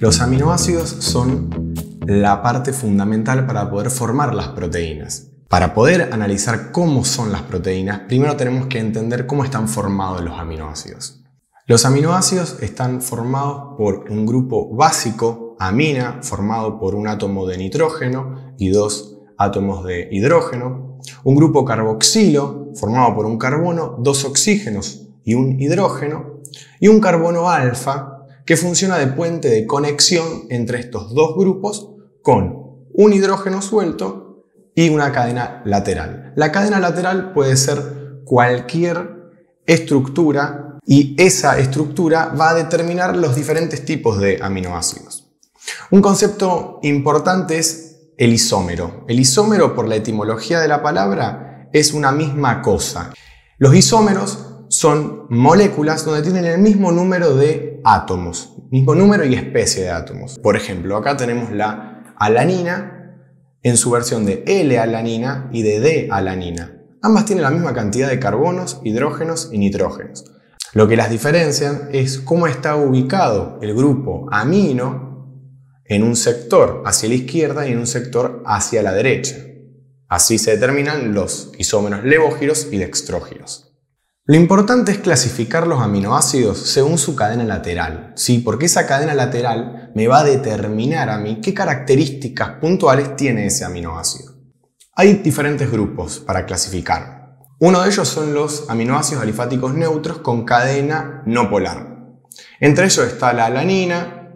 Los aminoácidos son la parte fundamental para poder formar las proteínas. Para poder analizar cómo son las proteínas, primero tenemos que entender cómo están formados los aminoácidos. Los aminoácidos están formados por un grupo básico, amina, formado por un átomo de nitrógeno y dos átomos de hidrógeno, un grupo carboxilo, formado por un carbono, dos oxígenos y un hidrógeno, y un carbono alfa, que funciona de puente de conexión entre estos dos grupos con un hidrógeno suelto y una cadena lateral. La cadena lateral puede ser cualquier estructura y esa estructura va a determinar los diferentes tipos de aminoácidos. Un concepto importante es el isómero. El isómero, por la etimología de la palabra, es una misma cosa. Los isómeros son moléculas donde tienen el mismo número de átomos, mismo número y especie de átomos. Por ejemplo, acá tenemos la alanina en su versión de L-alanina y de D-alanina. Ambas tienen la misma cantidad de carbonos, hidrógenos y nitrógenos. Lo que las diferencian es cómo está ubicado el grupo amino en un sector hacia la izquierda y en un sector hacia la derecha. Así se determinan los isómeros levógiros y dextrógiros. Lo importante es clasificar los aminoácidos según su cadena lateral, ¿sí? Porque esa cadena lateral me va a determinar a mí qué características puntuales tiene ese aminoácido. Hay diferentes grupos para clasificar. Uno de ellos son los aminoácidos alifáticos neutros con cadena no polar. Entre ellos está la alanina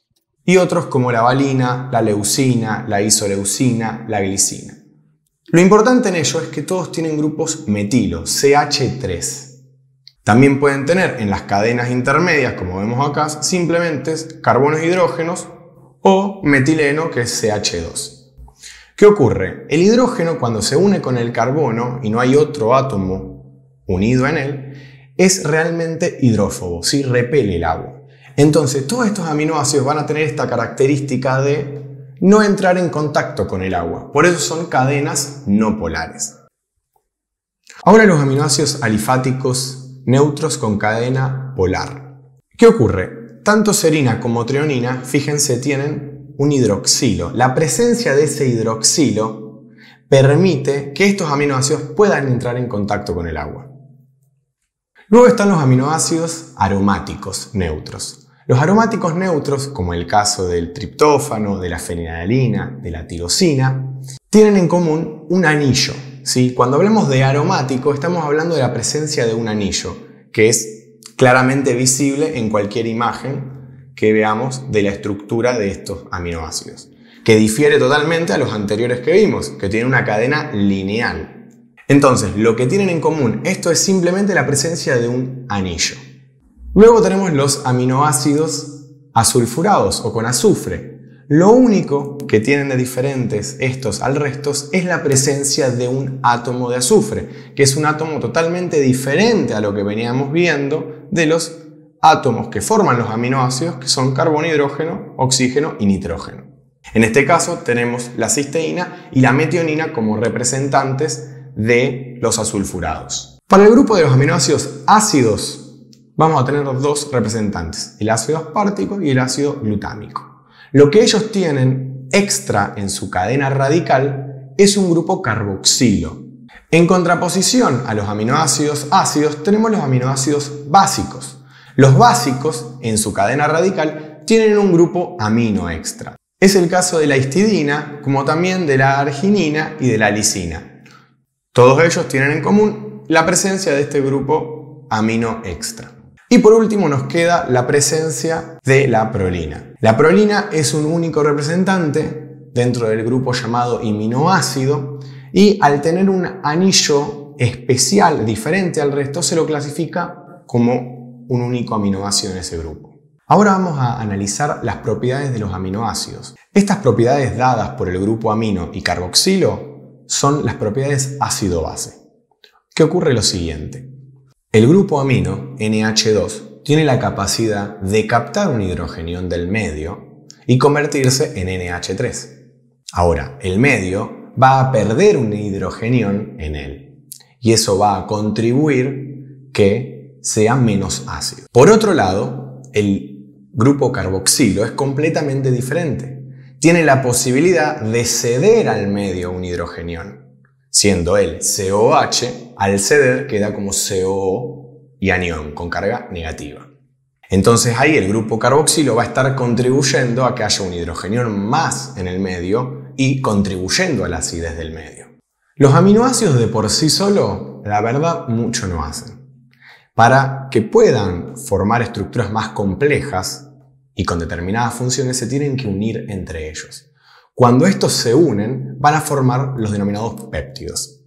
y otros como la valina, la leucina, la isoleucina, la glicina. Lo importante en ello es que todos tienen grupos metilo, CH3. También pueden tener en las cadenas intermedias, como vemos acá, simplemente carbonos e hidrógenos o metileno, que es CH2. ¿Qué ocurre? El hidrógeno, cuando se une con el carbono y no hay otro átomo unido en él, es realmente hidrófobo, ¿sí? Repele el agua. Entonces, todos estos aminoácidos van a tener esta característica de no entrar en contacto con el agua. Por eso son cadenas no polares. Ahora los aminoácidos alifáticos neutros con cadena polar. ¿Qué ocurre? Tanto serina como treonina, fíjense, tienen un hidroxilo. La presencia de ese hidroxilo permite que estos aminoácidos puedan entrar en contacto con el agua. Luego están los aminoácidos aromáticos neutros. Los aromáticos neutros, como el caso del triptófano, de la fenilalanina, de la tirosina, tienen en común un anillo, ¿sí? Cuando hablamos de aromático, estamos hablando de la presencia de un anillo, que es claramente visible en cualquier imagen que veamos de la estructura de estos aminoácidos, que difiere totalmente a los anteriores que vimos, que tienen una cadena lineal. Entonces, lo que tienen en común, esto es simplemente la presencia de un anillo. Luego tenemos los aminoácidos asulfurados o con azufre. Lo único que tienen de diferentes estos al resto es la presencia de un átomo de azufre, que es un átomo totalmente diferente a lo que veníamos viendo de los átomos que forman los aminoácidos, que son carbono, hidrógeno, oxígeno y nitrógeno. En este caso tenemos la cisteína y la metionina como representantes de los asulfurados. Para el grupo de los aminoácidos ácidos, vamos a tener dos representantes, el ácido aspartico y el ácido glutámico. Lo que ellos tienen extra en su cadena radical es un grupo carboxilo. En contraposición a los aminoácidos ácidos tenemos los aminoácidos básicos. Los básicos en su cadena radical tienen un grupo amino extra. Es el caso de la histidina, como también de la arginina y de la lisina. Todos ellos tienen en común la presencia de este grupo amino extra. Y por último nos queda la presencia de la prolina. La prolina es un único representante dentro del grupo llamado iminoácido y al tener un anillo especial diferente al resto se lo clasifica como un único aminoácido en ese grupo. Ahora vamos a analizar las propiedades de los aminoácidos. Estas propiedades dadas por el grupo amino y carboxilo son las propiedades ácido-base. ¿Qué ocurre? Lo siguiente. El grupo amino, NH2, tiene la capacidad de captar un hidrogenión del medio y convertirse en NH3. Ahora, el medio va a perder un hidrogenión en él y eso va a contribuir que sea menos ácido. Por otro lado, el grupo carboxilo es completamente diferente. Tiene la posibilidad de ceder al medio un hidrogenión, siendo el COH, al ceder queda como COO y anión con carga negativa. Entonces ahí el grupo carboxilo va a estar contribuyendo a que haya un hidrogenión más en el medio y contribuyendo a la acidez del medio. Los aminoácidos de por sí solo, la verdad, mucho no hacen. Para que puedan formar estructuras más complejas y con determinadas funciones se tienen que unir entre ellos. Cuando estos se unen, van a formar los denominados péptidos.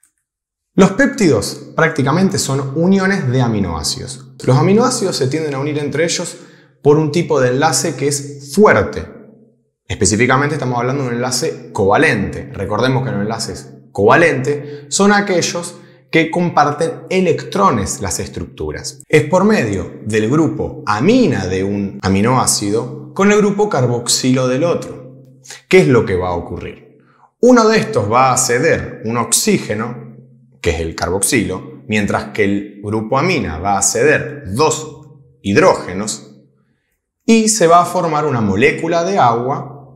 Los péptidos prácticamente son uniones de aminoácidos. Los aminoácidos se tienden a unir entre ellos por un tipo de enlace que es fuerte. Específicamente estamos hablando de un enlace covalente. Recordemos que los enlaces covalentes son aquellos que comparten electrones las estructuras. Es por medio del grupo amina de un aminoácido con el grupo carboxilo del otro. ¿Qué es lo que va a ocurrir? Uno de estos va a ceder un oxígeno, que es el carboxilo, mientras que el grupo amina va a ceder dos hidrógenos y se va a formar una molécula de agua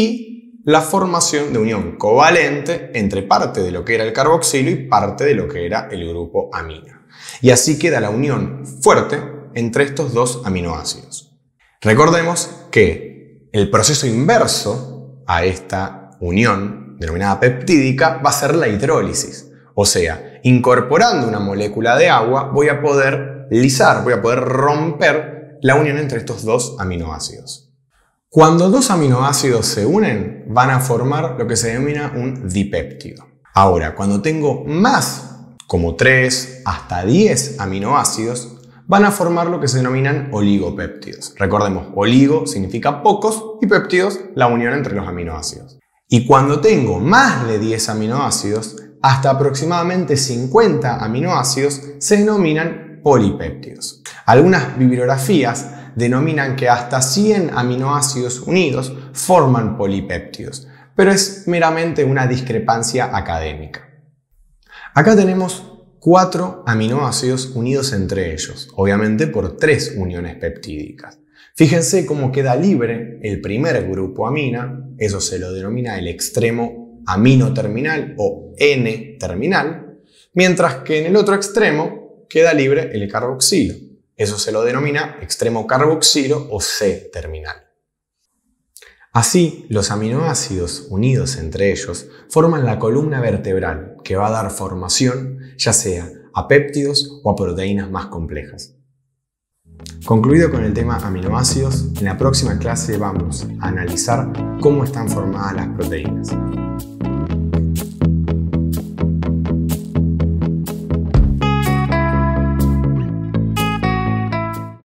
y la formación de unión covalente entre parte de lo que era el carboxilo y parte de lo que era el grupo amina. Y así queda la unión fuerte entre estos dos aminoácidos. Recordemos que el proceso inverso a esta unión denominada peptídica va a ser la hidrólisis. O sea, incorporando una molécula de agua voy a poder lisar, voy a poder romper la unión entre estos dos aminoácidos. Cuando dos aminoácidos se unen, van a formar lo que se denomina un dipéptido. Ahora, cuando tengo más, como 3 hasta 10 aminoácidos, van a formar lo que se denominan oligopéptidos. Recordemos, oligo significa pocos y péptidos, la unión entre los aminoácidos. Y cuando tengo más de 10 aminoácidos, hasta aproximadamente 50 aminoácidos se denominan polipéptidos. Algunas bibliografías denominan que hasta 100 aminoácidos unidos forman polipéptidos, pero es meramente una discrepancia académica. Acá tenemos 4 aminoácidos unidos entre ellos, obviamente por 3 uniones peptídicas. Fíjense cómo queda libre el primer grupo amina, eso se lo denomina el extremo amino terminal o N-terminal, mientras que en el otro extremo queda libre el carboxilo. Eso se lo denomina extremo carboxilo o C-terminal. Así, los aminoácidos unidos entre ellos forman la columna vertebral que va a dar formación ya sea a péptidos o a proteínas más complejas. Concluido con el tema aminoácidos, en la próxima clase vamos a analizar cómo están formadas las proteínas.